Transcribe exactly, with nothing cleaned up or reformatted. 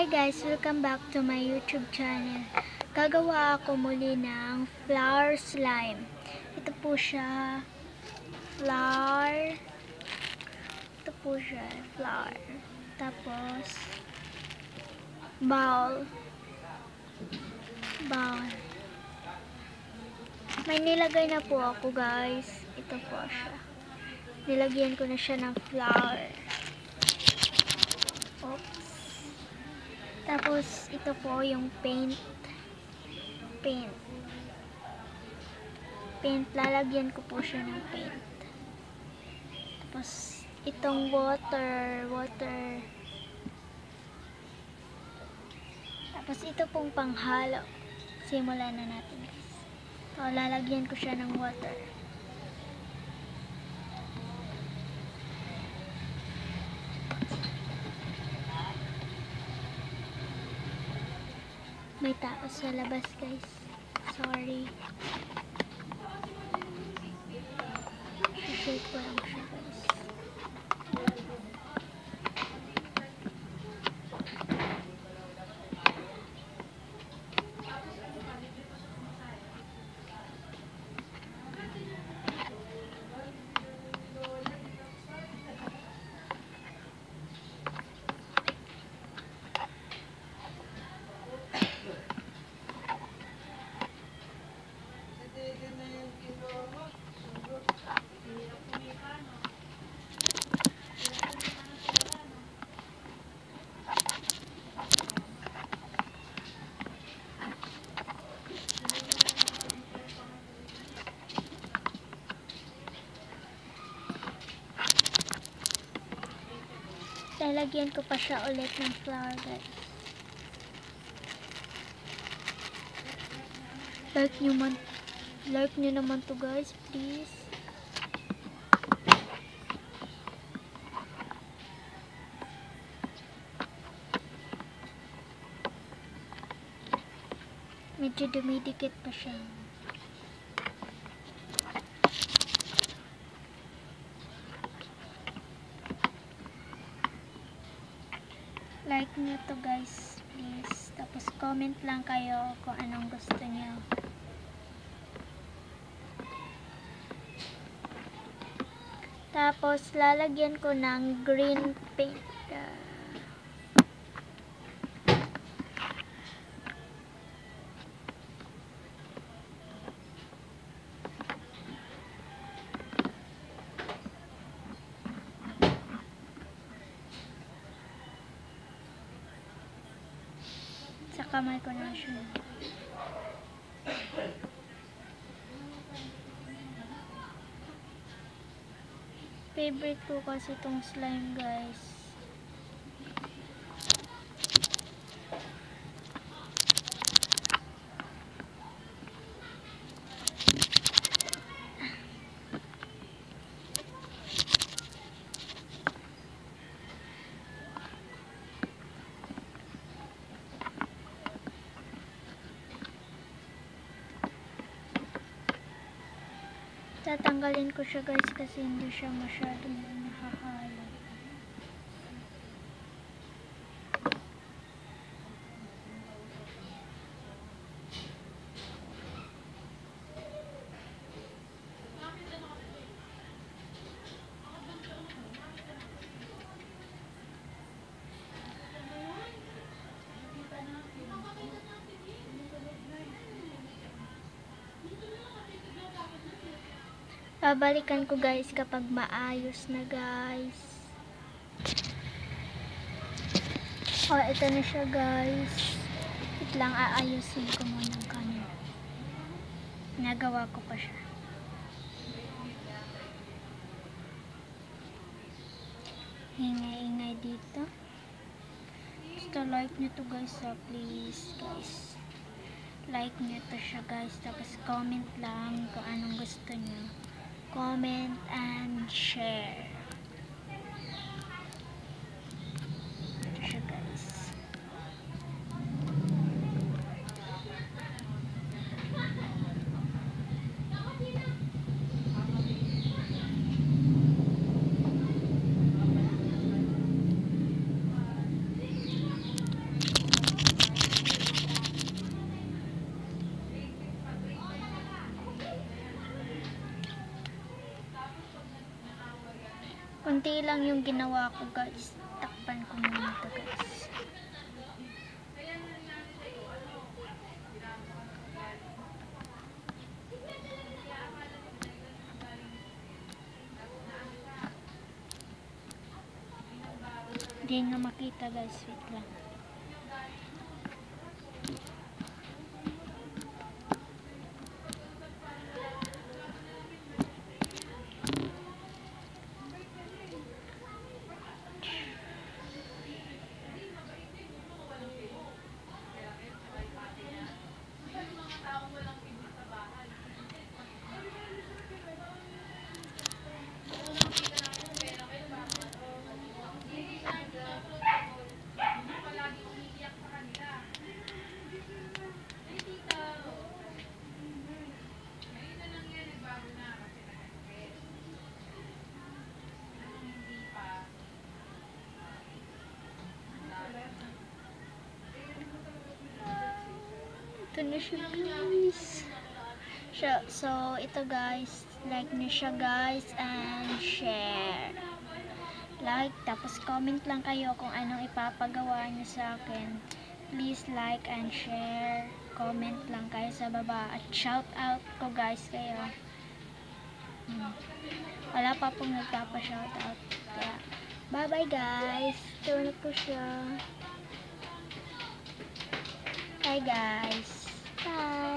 Hi guys! Welcome back to my YouTube channel. Gagawa ako muli ng flower slime. Ito po siya. Flower. Ito po siya. Flower. Tapos, bowl. Bowl. May nilagay na po ako guys. Ito po siya. Nilagyan ko na siya ng flower. Oops. Tapos, ito po yung paint. Paint. Paint. Lalagyan ko po siya ng paint. Tapos, itong water. Water. Tapos, ito pong panghalo. Simulan na natin guys. So, lalagyan ko siya ng water. May tao sa labas guys. Sorry. Shake ko lang siya guys. Lalagyan ko pa siya ulit ng flower guys. Like nyo man, like nyo naman to guys, please. Medyo dumidikit pa siya. Like nyo to guys, please. Tapos comment lang kayo kung anong gusto nyo. Tapos lalagyan ko ng green paint. Sa kamay ko na siya. Favorite ko kasi itong slime guys. Tatanggalin ko siya guys kasi hindi siya masyadong nakakalo. Babalikan ko guys kapag maayos na guys. Oh, ito na siya guys. Wait lang, aayusin ko muna ang camera. Nagawa ko pa siya. Ingay-ingay dito. Basta like nyo to guys, so please guys. Like nyo to siya guys. Tapos comment lang kung anong gusto nyo. Comment and share. Ito siya guys. konti lang yung ginawa ko guys. Takpan ko muna ito guys. Hindi nga makita guys, wait lang. Ito na siya guys. So, so ito guys, like nyo siya guys and share. Like, tapos comment lang kayo kung anong ipapagawa nyo sa akin. Please like and share. Comment lang kayo sa baba. At shout out ko guys kayo. Hmm. Wala pa pong nagpapa-shout out. Kaya, bye bye guys. Ito na po siya. Bye guys. Bye.